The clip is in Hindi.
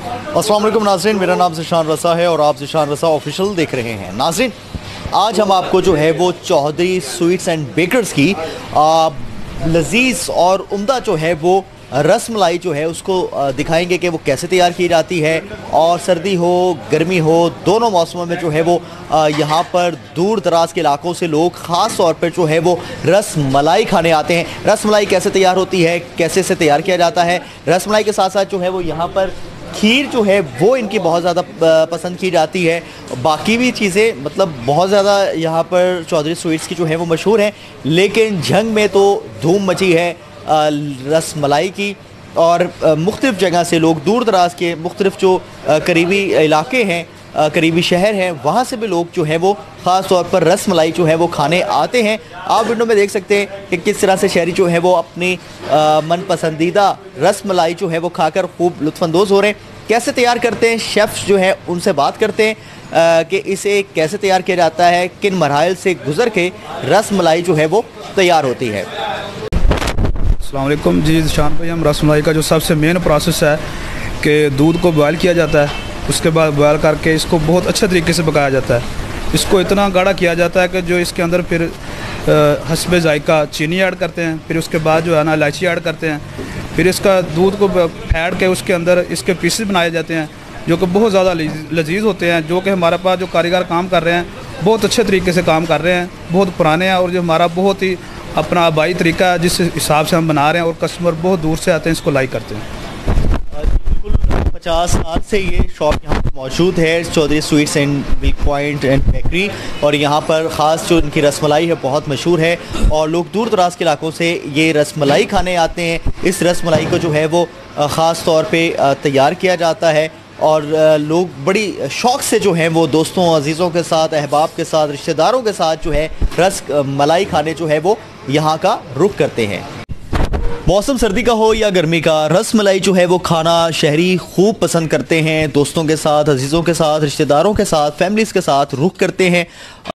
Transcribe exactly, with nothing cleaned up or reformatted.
अस्सलाम वालेकुम नाज़रीन, मेरा नाम ज़ीशान रसा है और आप ज़ीशान रसा ऑफिशियल देख रहे हैं। नाज़रीन, आज हम आपको जो है वो चौधरी स्वीट्स एंड बेकर्स की लजीज़ और उम्दा जो है वो रस मलाई जो है उसको दिखाएंगे कि वो कैसे तैयार की जाती है। और सर्दी हो गर्मी हो दोनों मौसमों में जो है वो यहाँ पर दूर दराज के इलाकों से लोग ख़ास तौर पर जो है वो रस मलाई खाने आते हैं। रस मलाई कैसे तैयार होती है, कैसे से तैयार किया जाता है। रस मलाई के साथ साथ जो है वो यहाँ पर खीर जो है वो इनकी बहुत ज़्यादा पसंद की जाती है। बाकी भी चीज़ें मतलब बहुत ज़्यादा यहाँ पर चौधरी स्वीट्स की जो है वो मशहूर हैं, लेकिन जंग में तो धूम मची है रस मलाई की। और मुख्तलिफ़ जगह से लोग दूर दराज के मुख्तलिफ़ जो करीबी इलाके हैं, करीबी शहर हैं, वहाँ से भी लोग जो है वो ख़ास तौर पर रस मलाई जो है वो खाने आते हैं। आप वीडियो में देख सकते हैं कि किस तरह से शहरी जो है वो अपनी मन पसंदीदा रस मलाई जो है वो खाकर खूब लुत्फ़अंदोज़ हो रहे हैं। कैसे तैयार करते हैं शेफ़्स जो है उनसे बात करते हैं कि इसे कैसे तैयार किया जाता है, किन मराहिल से गुज़र के रस मलाई जो है वो तैयार होती है। अस्सलाम वालेकुम जी ज़ीशान भाई, हम रस मलाई का जो सबसे मेन प्रोसेस है कि दूध को बॉयल किया जाता है, उसके बाद बॉयल करके इसको बहुत अच्छे तरीके से पकाया जाता है। इसको इतना गाढ़ा किया जाता है कि जो इसके अंदर फिर हस्बे जायका चीनी ऐड करते हैं, फिर उसके बाद जो है ना इलायची ऐड करते हैं, फिर इसका दूध को फेंट के उसके अंदर इसके पीसेस बनाए जाते हैं जो कि बहुत ज़्यादा लजीज होते हैं। जो कि हमारे पास जो कारीगर काम कर रहे हैं बहुत अच्छे तरीके से काम कर रहे हैं, बहुत पुराने हैं और जो हमारा बहुत ही अपना आबाई तरीका है जिस हिसाब से हम बना रहे हैं और कस्टमर बहुत दूर से आते हैं, इसको लाइक करते हैं। बिल्कुल पचास साल से ये शॉप यहाँ पर मौजूद है, Chaudhary sweets and milk point and bakery. और यहाँ पर ख़ास जो इनकी रसमलाई है बहुत मशहूर है और लोग दूर दराज के इलाकों से ये रसमलाई खाने आते हैं। इस रसमलाई को जो है वो ख़ास तौर पर तैयार किया जाता है और लोग बड़ी शौक़ से जो हैं वो दोस्तों अजीज़ों के साथ, अहबाब के साथ, रिश्तेदारों के साथ जो है रस मलाई खाने जो है वो यहाँ का रुख करते हैं। मौसम सर्दी का हो या गर्मी का, रस मलाई जो है वो खाना शहरी खूब पसंद करते हैं। दोस्तों के साथ, अजीज़ों के साथ, रिश्तेदारों के साथ, फैमिलीज़ के साथ रुख करते हैं।